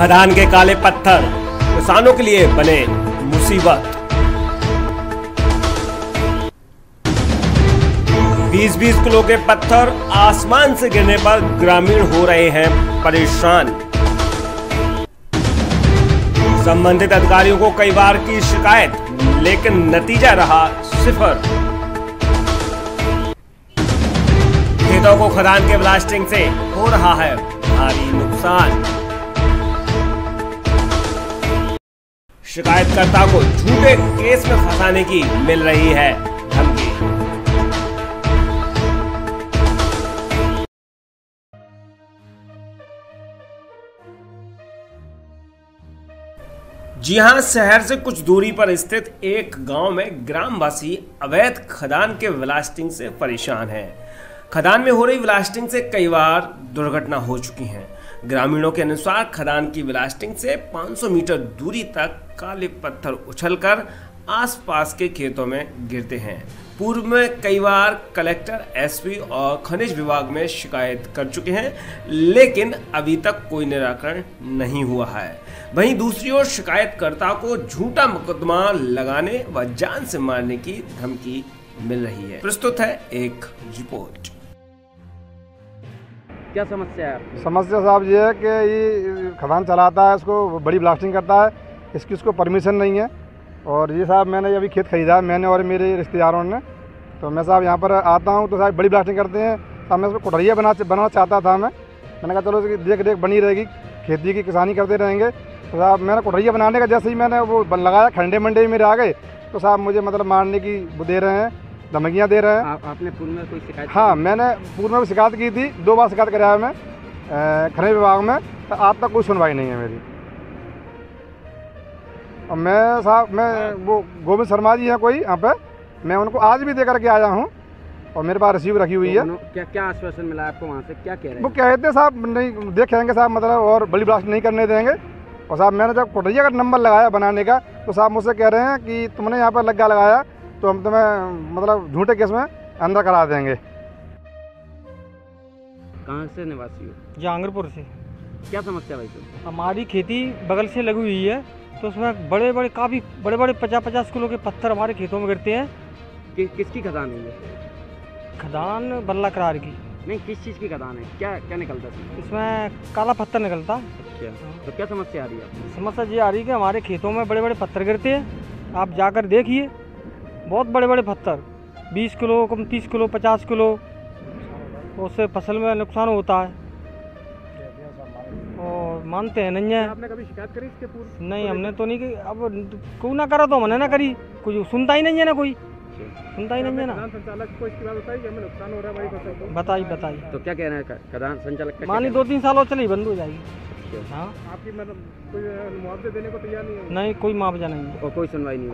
खदान के काले पत्थर किसानों के लिए बने मुसीबत। 20-20 किलो के पत्थर आसमान से गिरने पर ग्रामीण हो रहे हैं परेशान। संबंधित अधिकारियों को कई बार की शिकायत, लेकिन नतीजा रहा सिफर। खेतों को खदान के ब्लास्टिंग से हो रहा है भारी नुकसान। शिकायतकर्ता को झूठे केस में फंसाने की मिल रही है धमकी। जी हां, शहर से कुछ दूरी पर स्थित एक गांव में ग्रामवासी अवैध खदान के ब्लास्टिंग से परेशान हैं। खदान में हो रही ब्लास्टिंग से कई बार दुर्घटना हो चुकी हैं। ग्रामीणों के अनुसार खदान की ब्लास्टिंग से 500 मीटर दूरी तक काले पत्थर उछलकर आसपास के खेतों में गिरते हैं। पूर्व में कई बार कलेक्टर, एसपी और खनिज विभाग में शिकायत कर चुके हैं, लेकिन अभी तक कोई निराकरण नहीं हुआ है। वहीं दूसरी ओर शिकायतकर्ता को झूठा मुकदमा लगाने व जान से मारने की धमकी मिल रही है। प्रस्तुत है एक रिपोर्ट। क्या समस्या है? समस्या साहब ये है कि ये खदान चलाता है, इसको बड़ी ब्लास्टिंग करता है, इसको परमिशन नहीं है। और ये साहब मैंने अभी खेत खरीदा है, मैंने और मेरे रिश्तेदारों ने। तो मैं साहब यहाँ पर आता हूँ तो साहब बड़ी ब्लास्टिंग करते हैं। साहब मैं इसको कोठरिया बनाना चाहता था। मैंने कहा चलो देख रेख बनी रहेगी, खेती की किसानी करते रहेंगे। तो साहब मैंने कोठरिया बनाने का जैसे ही मैंने वो लगाया, खंडे मंडे मेरे आ गए। तो साहब मुझे मतलब मारने की वो दे रहे हैं, धमकियाँ दे रहे हैं। आपने पूर्व में कोई शिकायत? हाँ, मैंने पूर्व में भी शिकायत की थी, 2 बार शिकायत कराया मैं खनिज विभाग में, तो आज तक कोई सुनवाई नहीं है मेरी। और मैं वो गोविंद शर्मा जी हैं कोई यहाँ पे, मैं उनको आज भी दे करके आया हूँ और मेरे पास रिसीव रखी हुई है। क्या आश्वासन मिला आपको वहाँ से? क्या कह रहे हैं? वो कहते हैं साहब नहीं देखेंगे साहब, मतलब और बड़ी ब्लास्ट नहीं करने देंगे। और साहब मैंने जब कोठरिया का नंबर लगाया बनाने का, तो साहब मुझसे कह रहे हैं कि तुमने यहाँ पर लग्गा लगाया तो हम तुम्हें मतलब झूठे केस में अंदर करा देंगे। कहाँ से निवासी हो? जहांगीरपुर से। क्या समस्या भाई? तो हमारी खेती बगल से लगी हुई है, तो उसमें काफ़ी बड़े 50-50 किलो के पत्थर हमारे खेतों में गिरते हैं। किसकी खदान है ये? खदान बल्ला करार की। नहीं, किस चीज़ की खदान है? क्या निकलता है इसमें? काला पत्थर निकलता। अच्छा, तो क्या समस्या आ रही है? समस्या ये आ रही है कि हमारे खेतों में बड़े पत्थर गिरते हैं। आप जाकर देखिए, बहुत बड़े पत्थर, 20 किलो, 30 किलो, 50 किलो, उससे फसल में नुकसान होता है और मानते हैं नहीं है। आपने कभी शिकायत करी इसके पूर्व? नहीं, हमने तो नहीं की। अब कोई ना करा तो हमने ना करी, कोई सुनता ही नहीं है ना, कोई सुनता ही नहीं है ना। खदान संचालक को इसकी बात बताई कि हमें नुकसान हो रहा है भाई फसल को? बताई। तो क्या कह रहे हैं खदान संचालक का? मानी 2-3 सालों चली बंद हो जाएगी। हाँ, आपकी मतलब कोई मुआवजे देने को तैयार नहीं है? नहीं, कोई मुआवजा नहीं है। और कोई सुनवाई नहीं?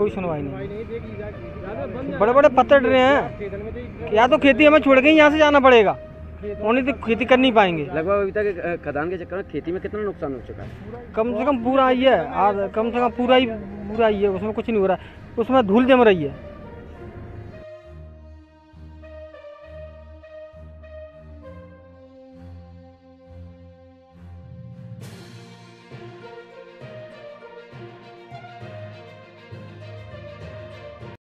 बड़े पत्थर डरे हैं, या तो खेती हमें छोड़ के यहाँ से जाना पड़ेगा, उन्हें तो खेती कर नहीं पाएंगे। लगभग अभी तक खदान के चक्कर में खेती में कितना नुकसान हो चुका है? कम से कम पूरा ही है, कम से कम पूरा ही है, उसमें कुछ नहीं हो रहा है, उसमें धूल जम रही है।